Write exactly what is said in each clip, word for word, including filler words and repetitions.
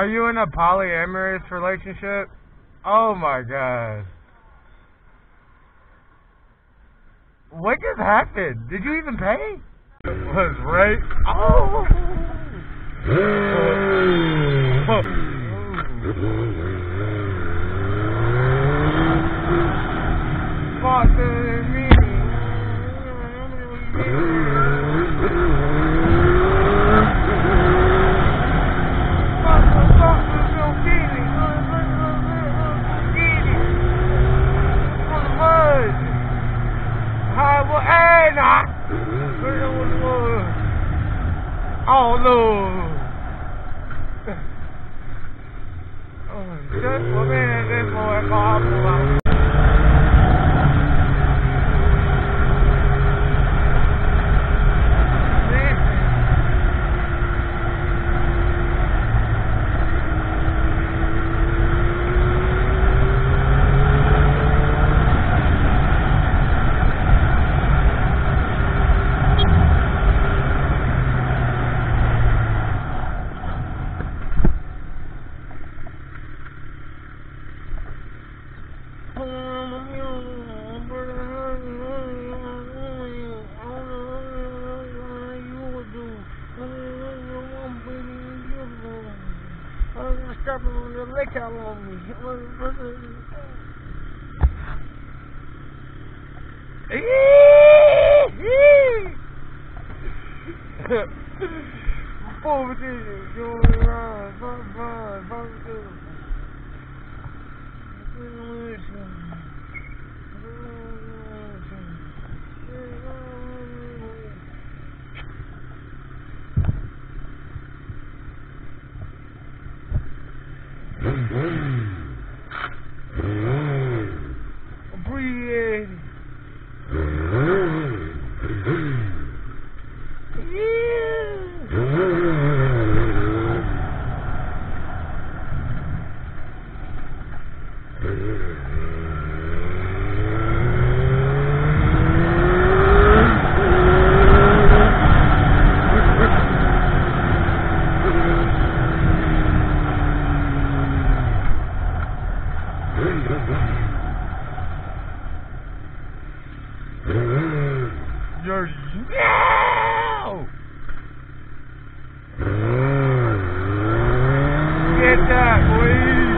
Are you in a polyamorous relationship? Oh my god. What just happened? Did you even pay? It was right. Oh! Oh. Fuck me. Oh no! Oh, just for me, this boy called me. Stop on the lick out on me. Forward to you, going around, fun, fun, fun, fun. Breathe. You're no! Get that, boy!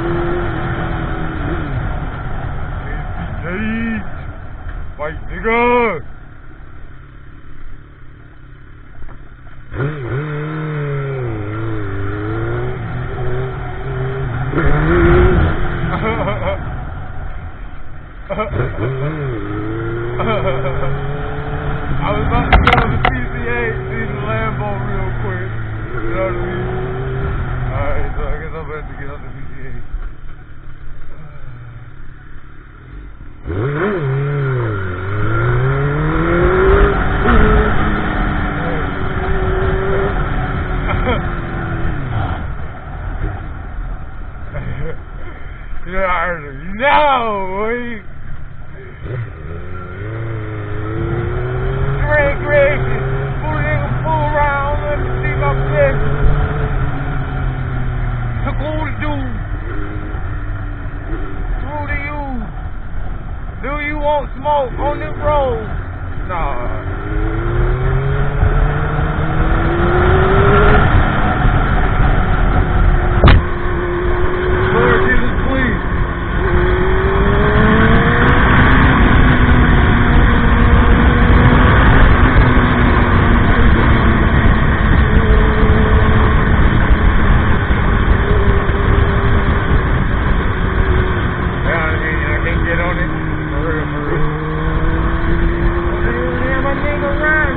It's fight, nigga! I was about to go to the P C A, see the Lambo real quick. You know what I mean? Alright, so I guess I'm about to get on the P C A. No! Wait. Great gracious! Fool nigga, fool around, let me see my fist. Took all the dude. Through to you. Do you want smoke on this road? Nah. Get on it. For real, for real. Yeah, my nigga run.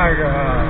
my God.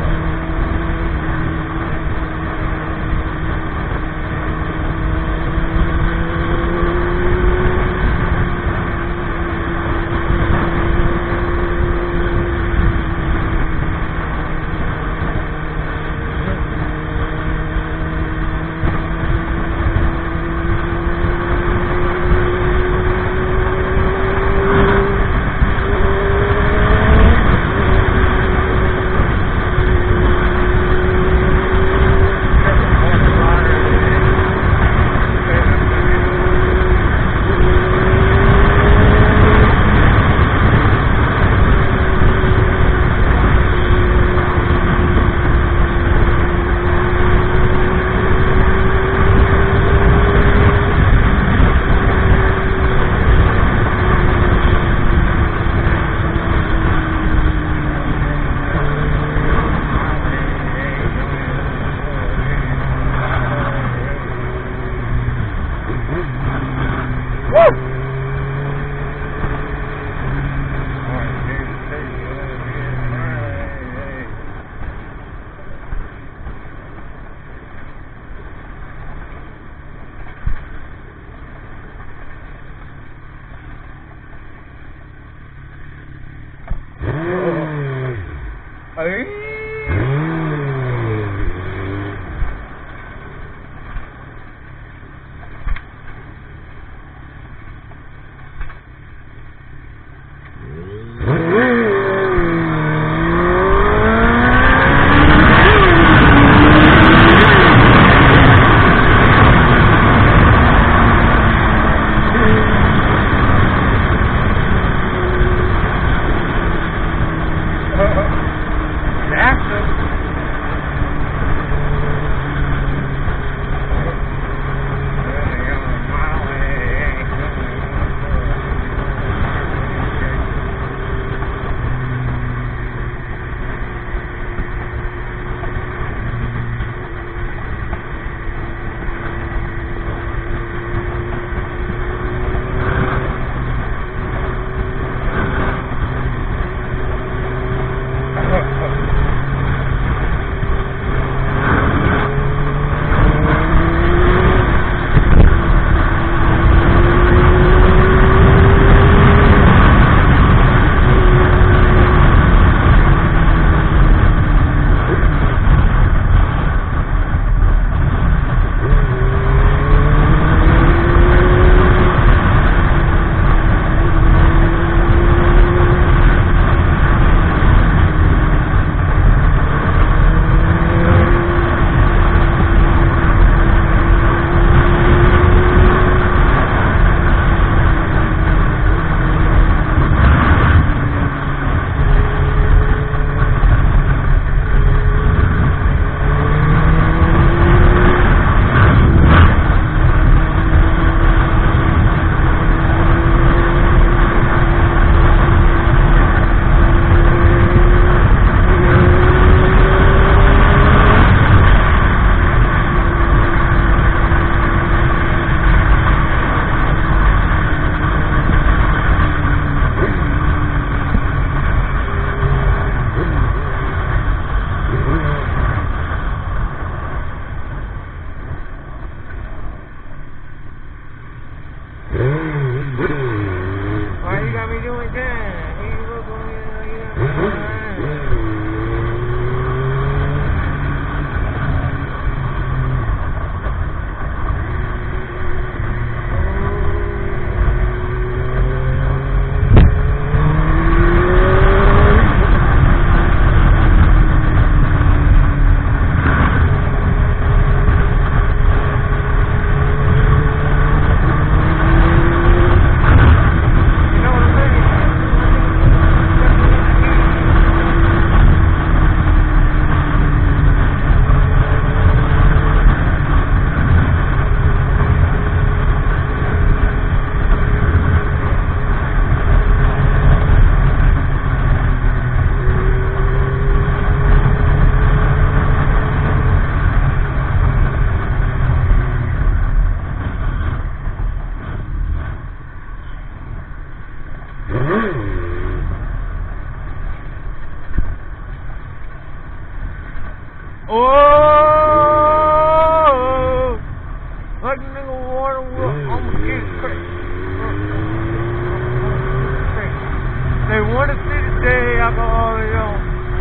want to see the day I got all of y'all.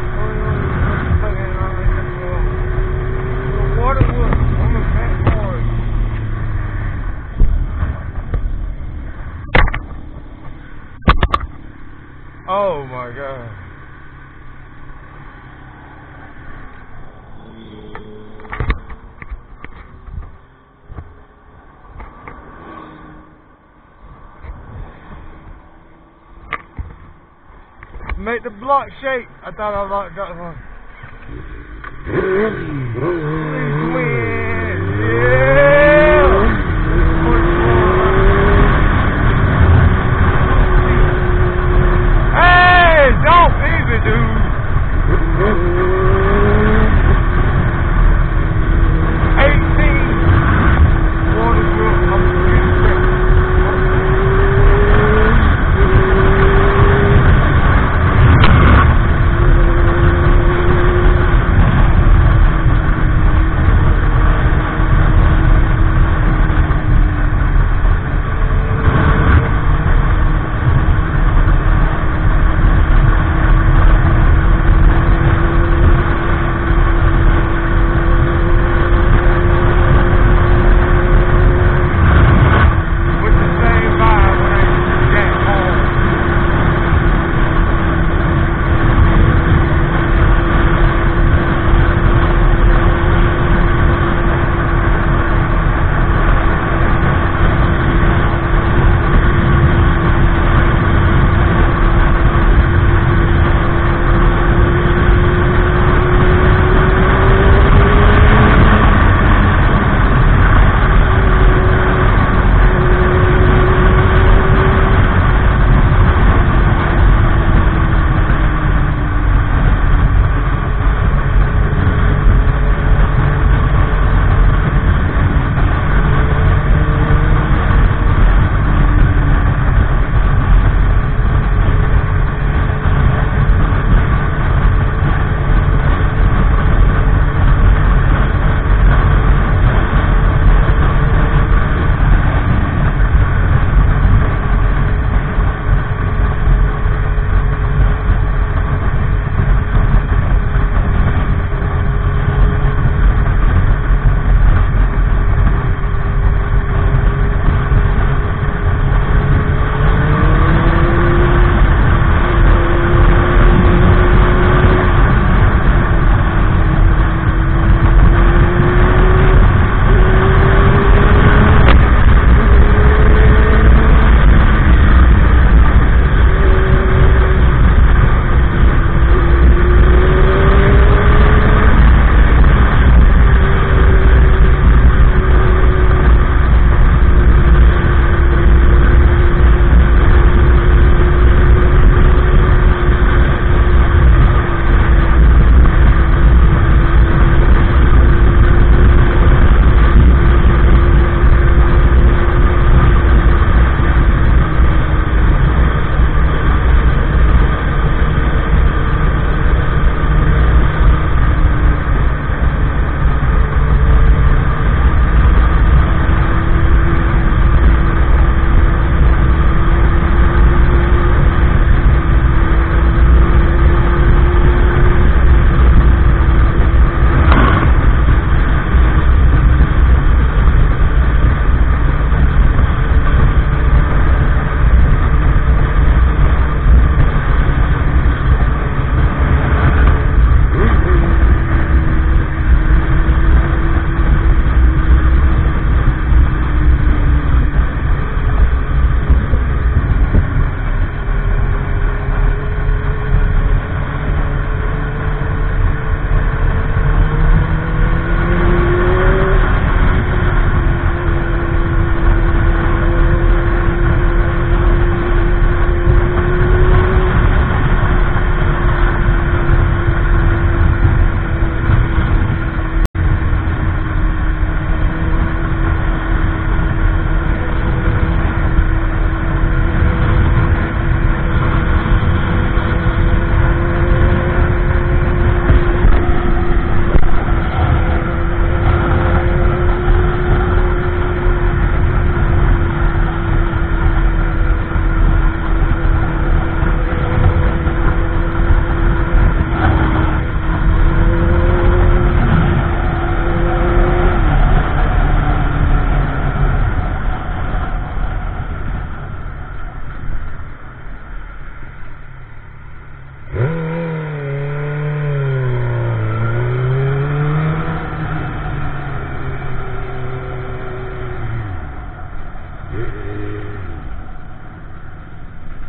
The water was on the back board. Oh my god. Make the block shake. I thought I locked that one. Please win. Yeah. Hey, don't easy, dude. eighteen. Water wheel. I'm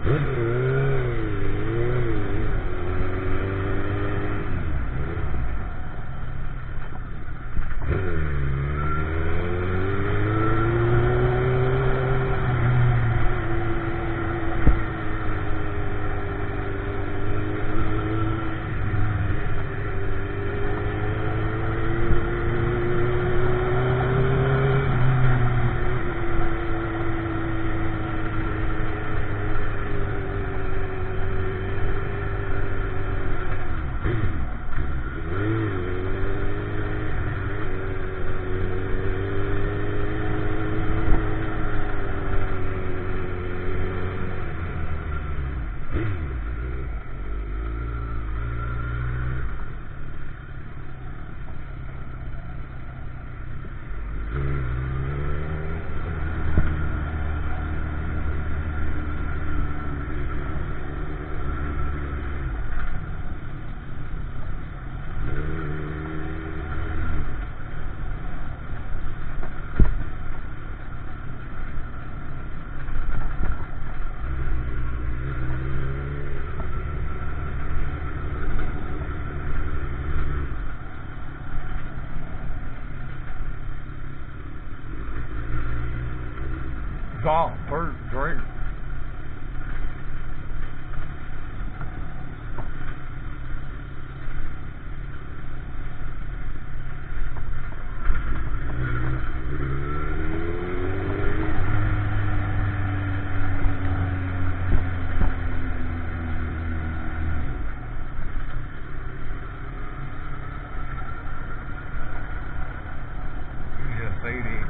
Salt, first drink. Just say that.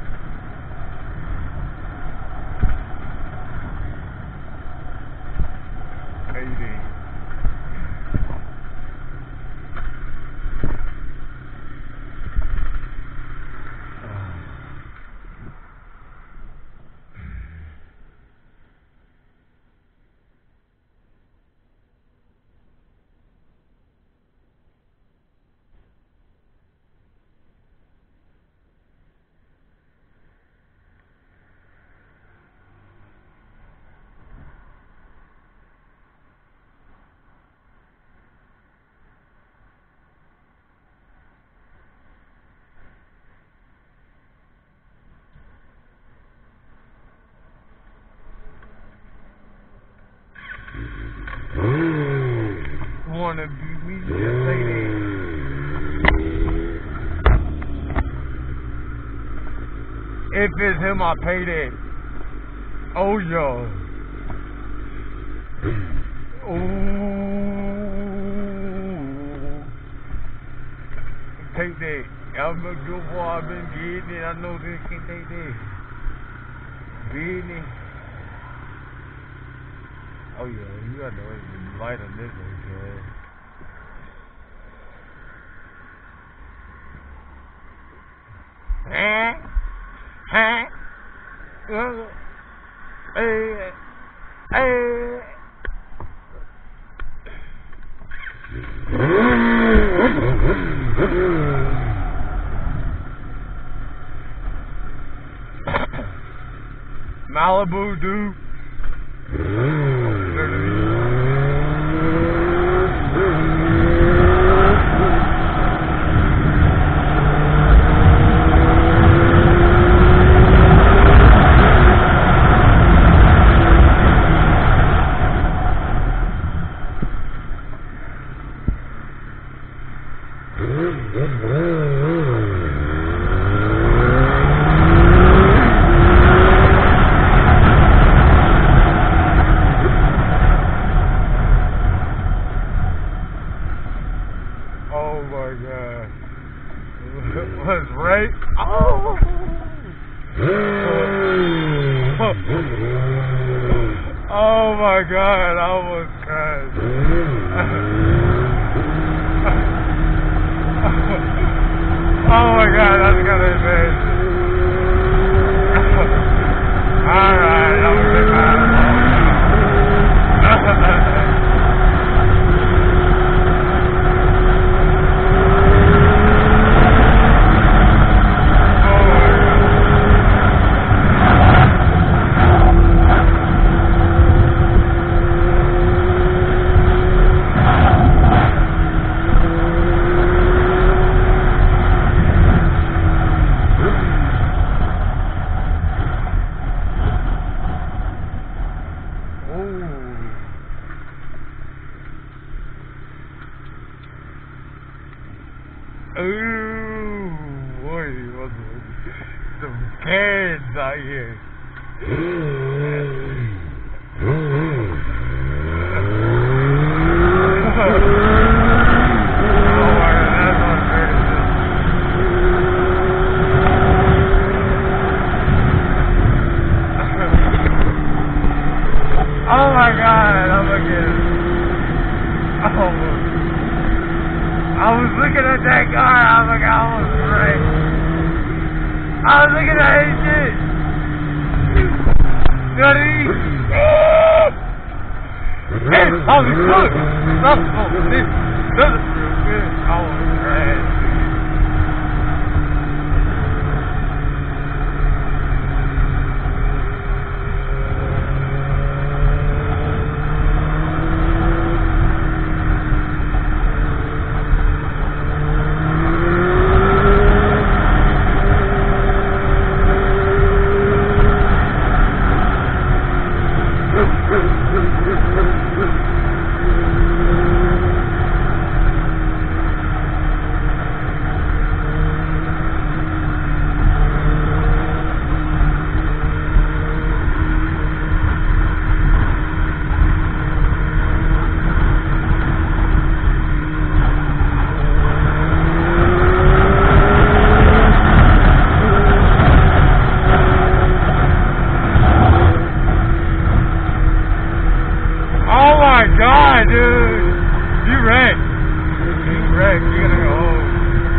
Wanna be me, just say that. If it's him, I pay that. Oh, yeah. Ooh. Take that. I'm a good boy, I've been getting it. I know this can take that. Getting it. Oh, yeah, you got the light on this one, kid. Huh? Huh? Uh, hey, hey. Malibu, dude. Oh my God. Was right? Oh! Oh my God, I almost cried. Oh my God, that's kind of embarrassing. Alright, I'm gonna get mad. Ooh, boy, what's some cans out here. Oh my god, I'm looking. Oh. I was looking at that car, I was like, I almost right. I was looking at his shit. You know what I mean? Hey, holy fuck! Stop, oh, this, this is real good. I was right. God, dude, you wrecked. You wrecked. You gotta go home.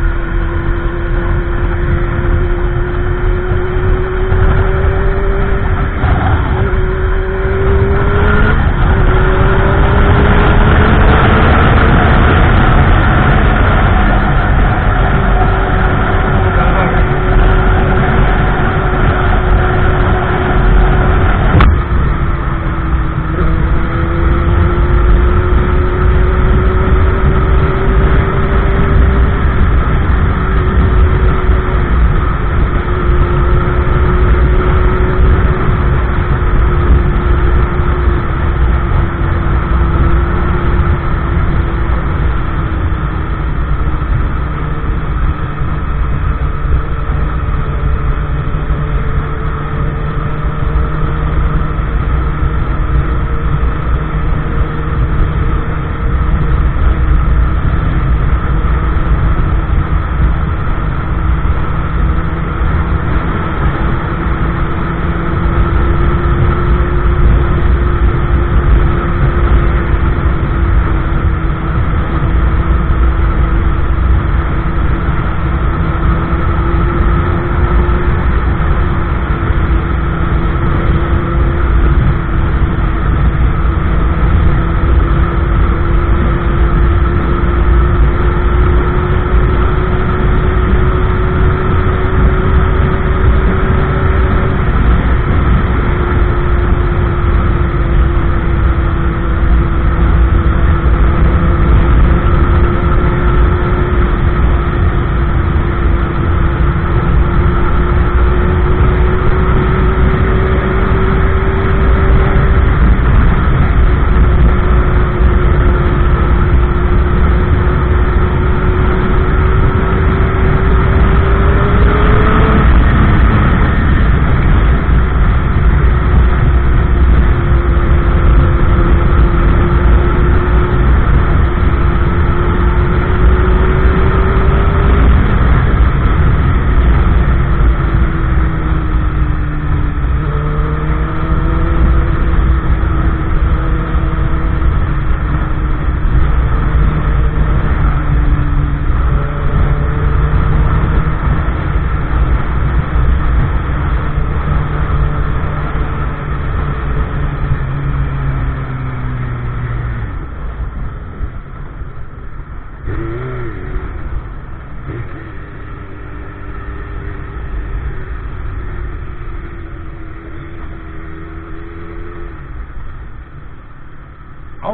Oh,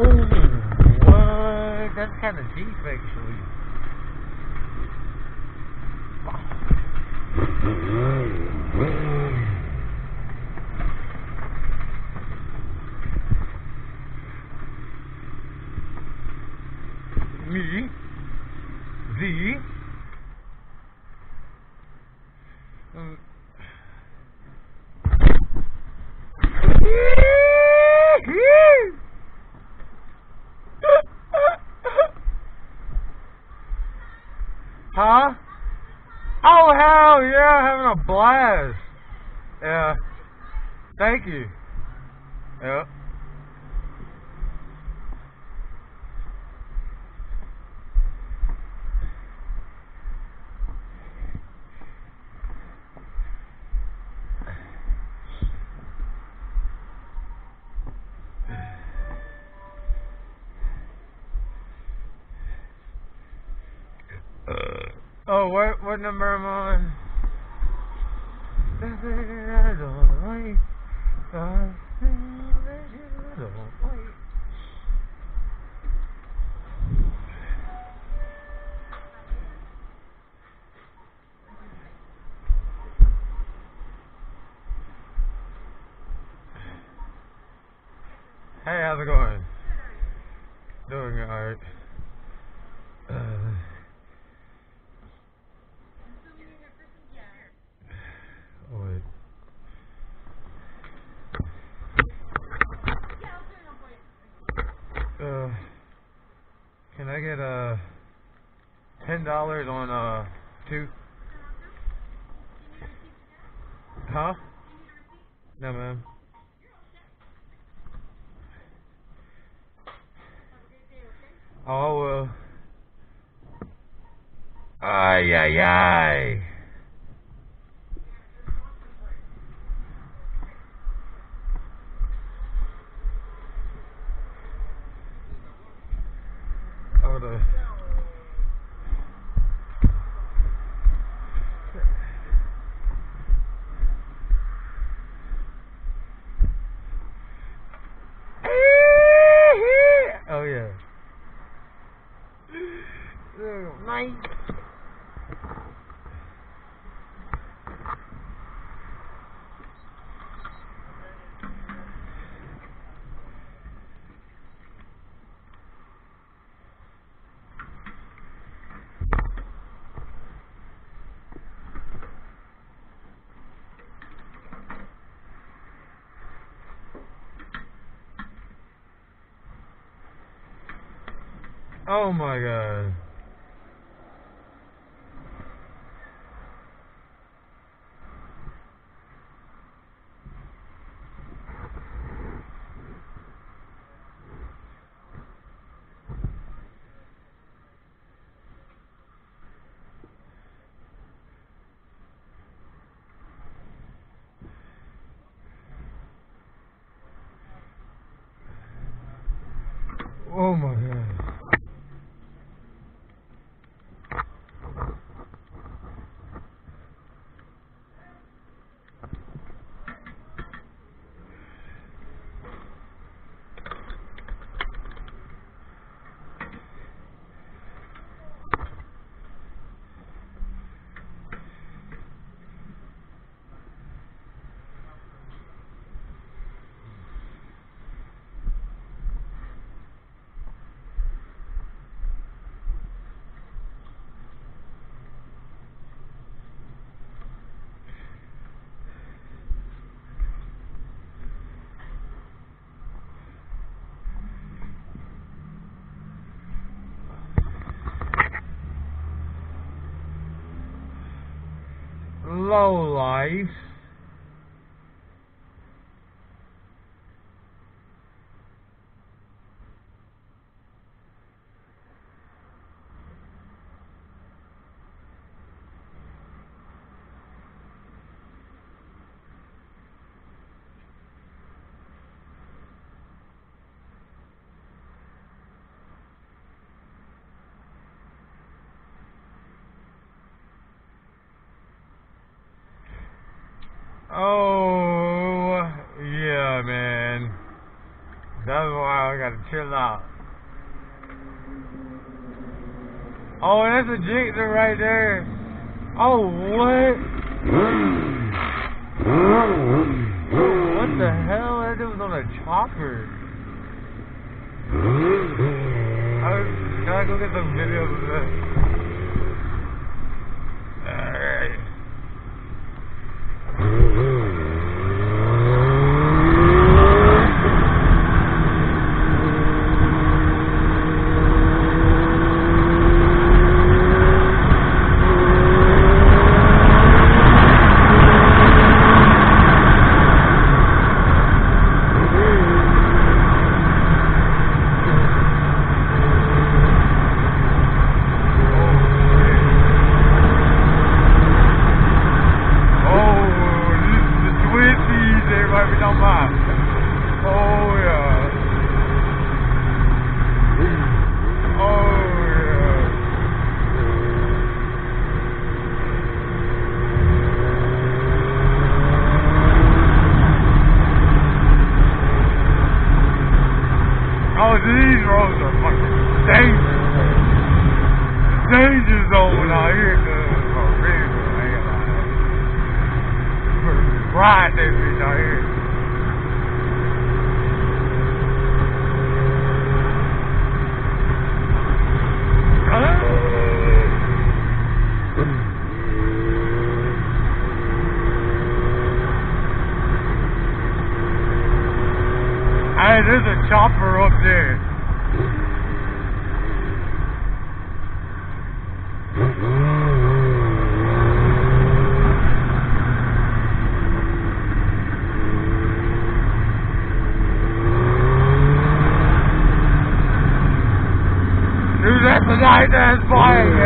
what? That's kind of cheap, actually. Me, Z, a blast. Yeah. Thank you. Yep. Oh, what what number am I on? Hey, how's it going? Doing alright. Uh, oh wait. Uh, can I get uh ten dollars on uh two? Huh? No, ma'am. Oh well. Ay ay ay. Oh the. Oh yeah. Nice. Oh my god. Oh my god. Low life. Oh, yeah, man. That's why I gotta chill out. Oh, that's a jigsaw right there. Oh, what? What the hell? That dude was on a chopper. I was, can I go get some videos of that? Alright. Oh, these roads are fucking dangerous. Danger zone out here, cuz, for real, man. Like, ride that bitch out here. Hey, there's a chopper up there. Dude, that's a nice ass bike.